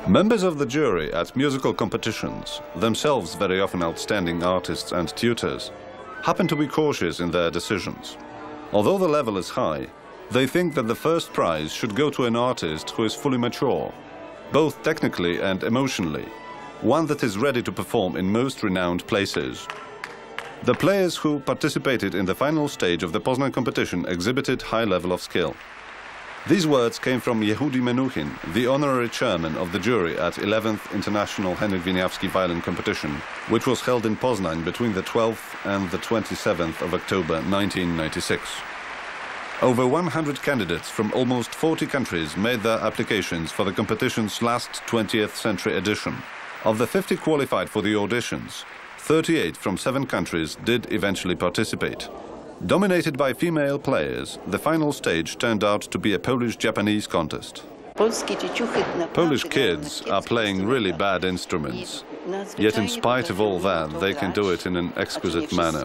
Members of the jury at musical competitions, themselves very often outstanding artists and tutors, happen to be cautious in their decisions. Although the level is high, they think that the first prize should go to an artist who is fully mature, both technically and emotionally, one that is ready to perform in most renowned places. The players who participated in the final stage of the Poznań competition exhibited high level of skill. These words came from Yehudi Menuhin, the honorary chairman of the jury at 11th International Henryk Wieniawski Violin Competition, which was held in Poznań between the 12th and the 27th of October 1996. Over 100 candidates from almost 40 countries made their applications for the competition's last 20th century edition. Of the 50 qualified for the auditions, 38 from 7 countries did eventually participate. Dominated by female players, the final stage turned out to be a Polish-Japanese contest. Polish kids are playing really bad instruments, yet in spite of all that, they can do it in an exquisite manner.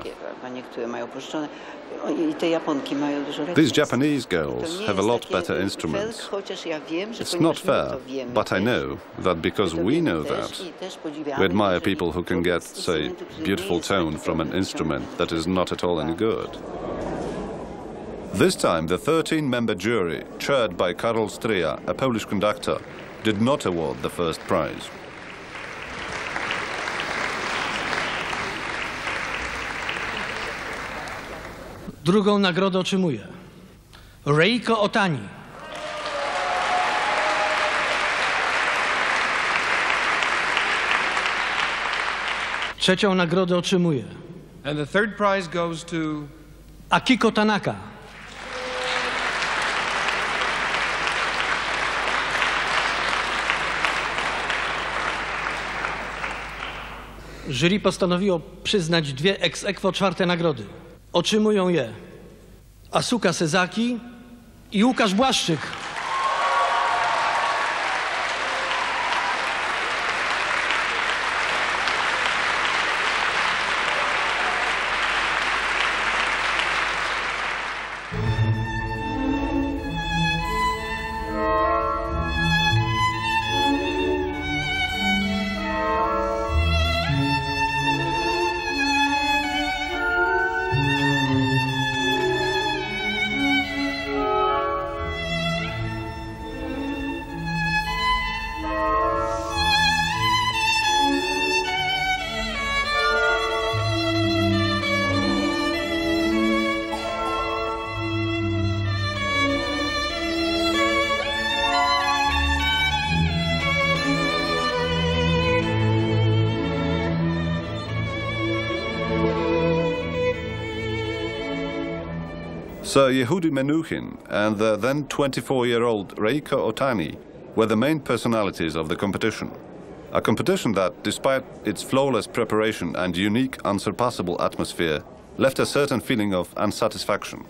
These Japanese girls have a lot better instruments. It's not fair, but I know that because we know that, we admire people who can get, say, beautiful tone from an instrument that is not at all any good. This time, the 13-member jury, chaired by Karol Stryja, a Polish conductor, did not award the first prize. Drugą nagrodę otrzymuje Reiko Otani. Trzecią nagrodę otrzymuje And the third prize goes to Akiko Tanaka. Jury postanowiło przyznać 2 ex aequo czwarte nagrody. Otrzymują je Asuka Sezaki i Łukasz Błaszczyk. Sir Yehudi Menuhin and the then 24-year-old Reiko Otani were the main personalities of the competition. A competition that, despite its flawless preparation and unique, unsurpassable atmosphere, left a certain feeling of unsatisfaction.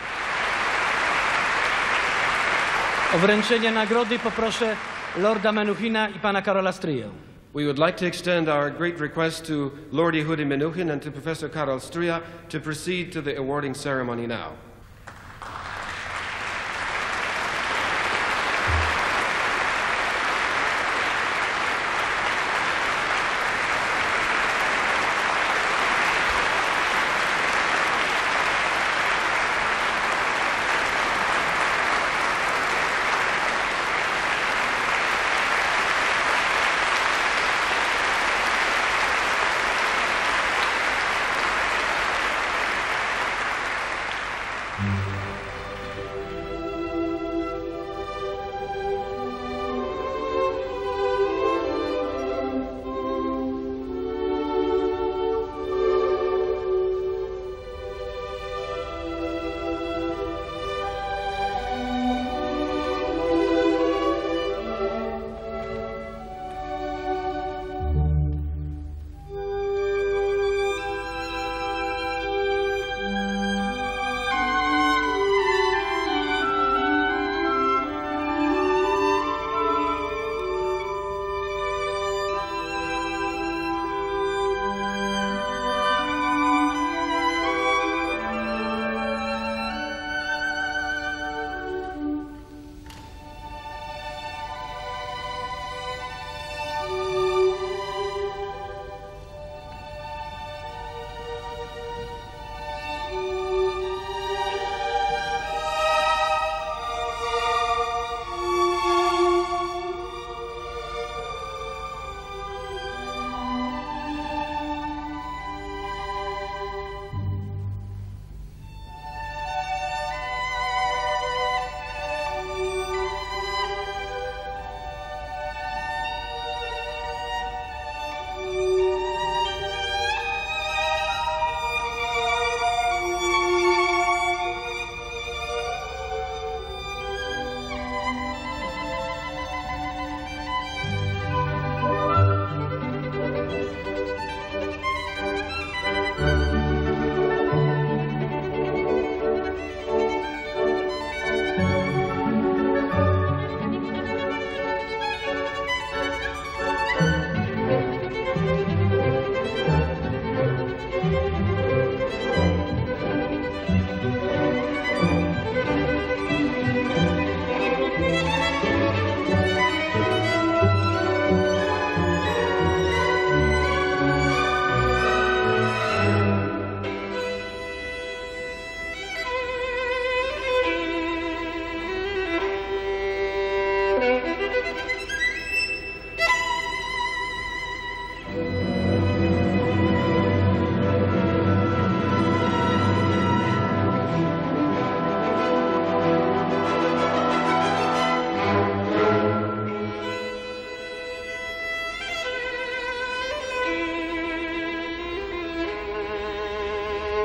O wręczenie nagrody poproszę Lorda Menuhina i pana Karola Stryję. We would like to extend our great request to Lord Yehudi Menuhin and to Professor Karol Stryja to proceed to the awarding ceremony now.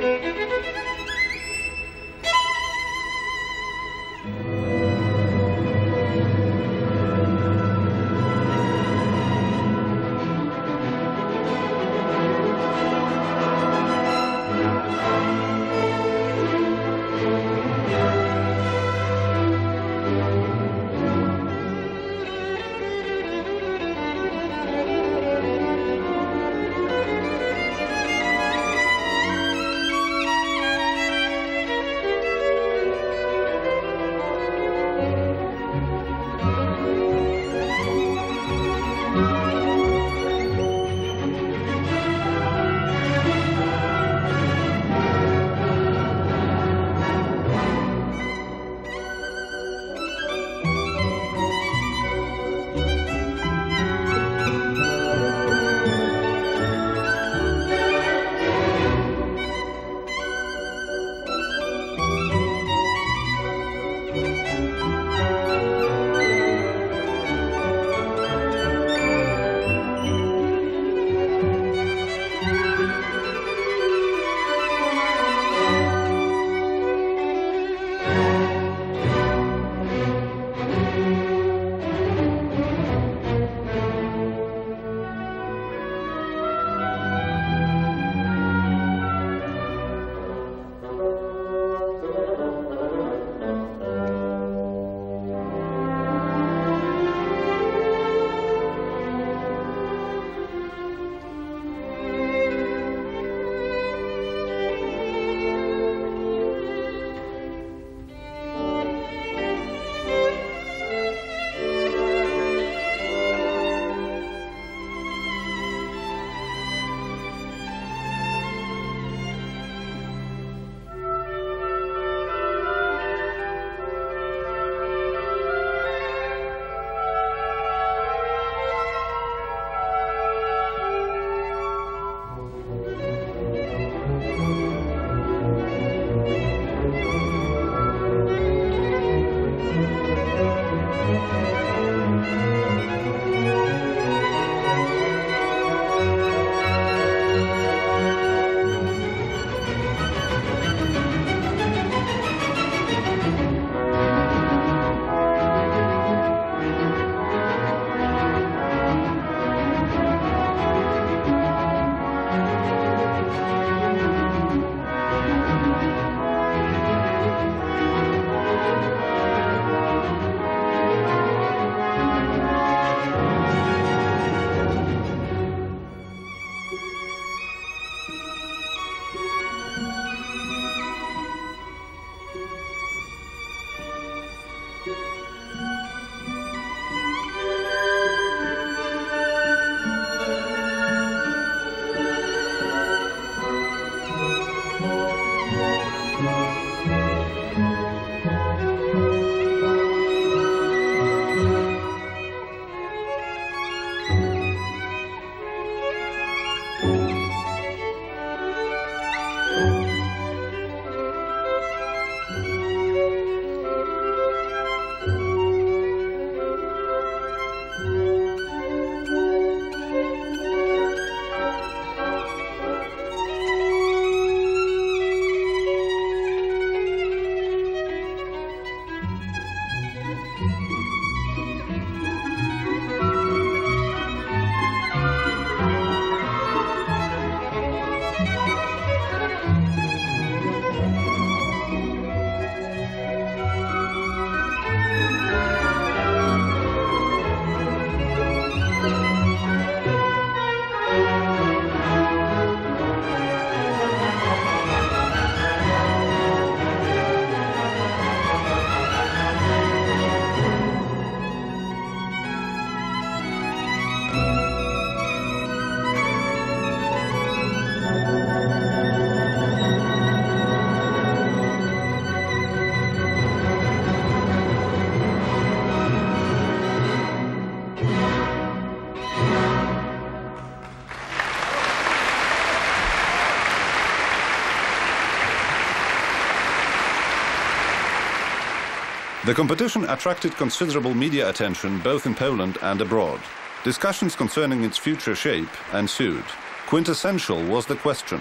The competition attracted considerable media attention both in Poland and abroad. Discussions concerning its future shape ensued. Quintessential was the question,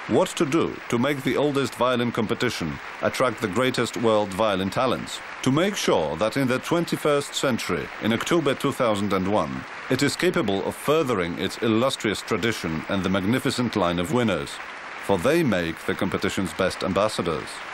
What to do to make the oldest violin competition attract the greatest world violin talents? To make sure that in the 21st century, in October 2001, it is capable of furthering its illustrious tradition and the magnificent line of winners, for they make the competition's best ambassadors.